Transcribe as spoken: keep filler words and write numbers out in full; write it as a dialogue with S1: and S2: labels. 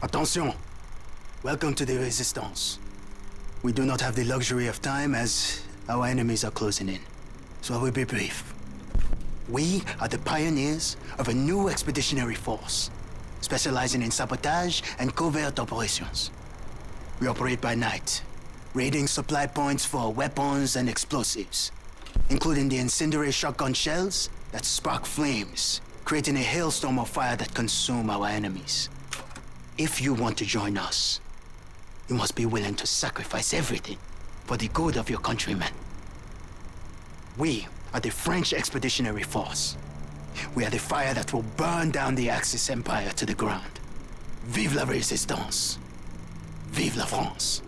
S1: Attention! Welcome to the Resistance. We do not have the luxury of time as our enemies are closing in. So I will be brief. We are the pioneers of a new expeditionary force, specializing in sabotage and covert operations. We operate by night, raiding supply points for weapons and explosives, including the incendiary shotgun shells that spark flames, creating a hailstorm of fire that consume our enemies. If you want to join us, you must be willing to sacrifice everything for the good of your countrymen. We are the French Expeditionary Force. We are the fire that will burn down the Axis Empire to the ground. Vive la Résistance! Vive la France!